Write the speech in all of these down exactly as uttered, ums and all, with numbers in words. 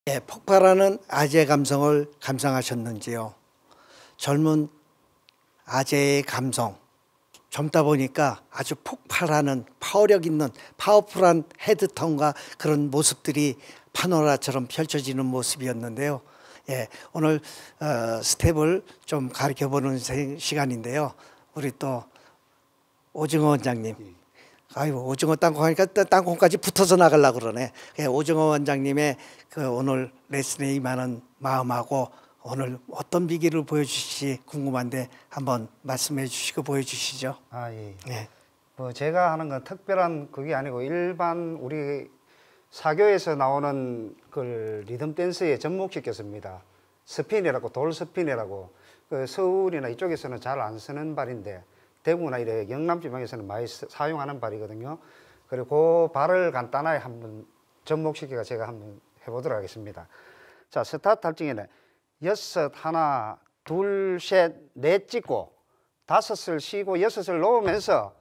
예, 폭발하는 아재 감성을 감상하셨는지요? 젊은 아재의 감성, 젊다 보니까 아주 폭발하는 파워력 있는 파워풀한 헤드턴과 그런 모습들이 파노라처럼 펼쳐지는 모습이었는데요. 예, 오늘 어, 스텝을 좀 가르쳐보는 시간인데요. 우리 또 오징어 원장님, 아이고 오징어 땅콩 하니까 땅콩까지 붙어서 나가려고 그러네. 예, 오징어 원장님의 그 오늘 레슨에 임하는 마음하고 오늘 어떤 비결을 보여주실지 궁금한데 한번 말씀해 주시고 보여주시죠. 아, 예. 예. 뭐 제가 하는 건 특별한 그게 아니고 일반 우리 사교에서 나오는 그 리듬 댄스에 접목시켰습니다. 스핀이라고, 돌 스핀이라고. 그 서울이나 이쪽에서는 잘 안 쓰는 발인데 대구나 이래 영남 지방에서는 많이 사용하는 발이거든요. 그리고 그 발을 간단하게 한번 접목시켜서 제가 한번 해보도록 하겠습니다. 자, 스타트 할 적에는 여섯, 하나, 둘, 셋, 넷 찍고 다섯을 쉬고 여섯을 놓으면서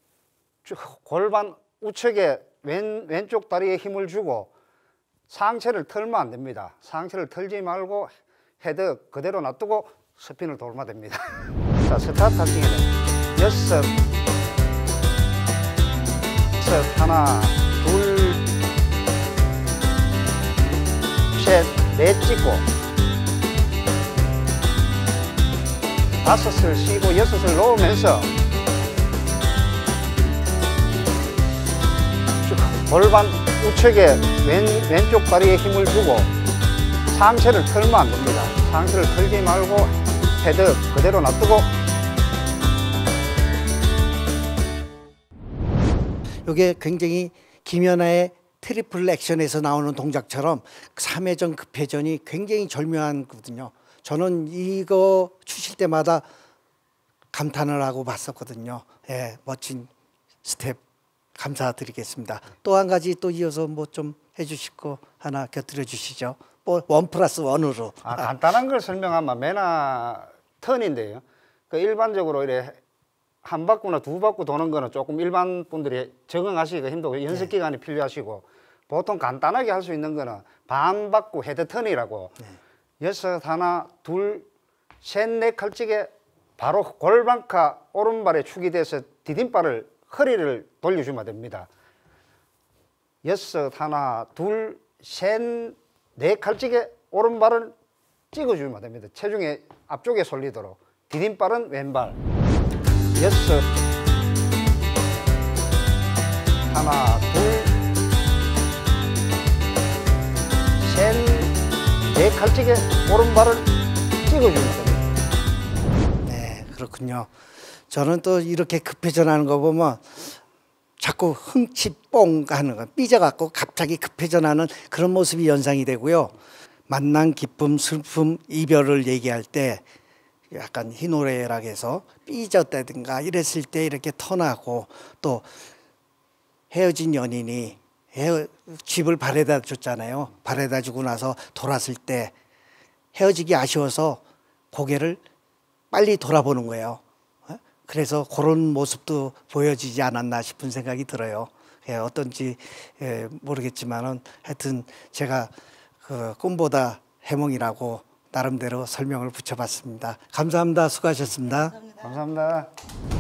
골반 우측에 왼, 왼쪽 다리에 힘을 주고 상체를 털면 안 됩니다. 상체를 털지 말고 헤드 그대로 놔두고 스핀을 돌면 됩니다. 자, 스타트 할 적에는 여섯, 여섯, 하나, 둘, 셋, 넷 찍고 다섯을 쉬고 여섯을 놓으면서 골반 우측에 왼, 왼쪽 다리에 힘을 주고 상체를 털면 안 됩니다. 상체를 털지 말고 헤드 그대로 놔두고. 이게 굉장히 김연아의 트리플 액션에서 나오는 동작처럼 삼 회전 급회전이 굉장히 절묘하거든요. 저는 이거 추실 때마다 감탄을 하고 봤었거든요. 예, 멋진 스텝 감사드리겠습니다. 또 한 가지 또 이어서 뭐 좀 해주실 거 하나 곁들여 주시죠. 뭐 원 플러스 원으로. 아, 간단한 걸 설명하면 매나 턴인데요. 그 일반적으로 이래 한 바퀴나 두 바퀴 도는 거는 조금 일반 분들이 적응하시기가 힘들고 연습 기간이 네. 필요하시고 보통 간단하게 할 수 있는 거는 반 바퀴 헤드 턴이라고 네. 여섯, 하나, 둘, 셋, 넷 칼찍에 바로 골반카 오른발에 축이 돼서 디딤발을 허리를 돌려주면 됩니다. 여섯, 하나, 둘, 셋, 넷 칼찍에 오른발을 찍어주면 됩니다. 체중이 앞쪽에 쏠리도록. 디딤발은 왼발. 여섯, 하나, 둘, 셋, 넷 칼찍에 오른발을 찍어주면 됩니다. 네, 그렇군요. 저는 또 이렇게 급회전하는 거 보면 자꾸 흥치 뽕 하는 거, 삐져갖고 갑자기 급회전하는 그런 모습이 연상이 되고요. 만남, 기쁨, 슬픔, 이별을 얘기할 때 약간 희노애락해서 삐졌다든가 이랬을 때 이렇게 턴하고 또 헤어진 연인이 헤어, 집을 바래다 줬잖아요. 바래다 주고 나서 돌았을 때 헤어지기 아쉬워서 고개를 빨리 돌아보는 거예요. 그래서 그런 모습도 보여지지 않았나 싶은 생각이 들어요. 예, 어떤지 예, 모르겠지만은 하여튼 제가 그 꿈보다 해몽이라고 나름대로 설명을 붙여봤습니다. 감사합니다. 수고하셨습니다. 감사합니다. 감사합니다.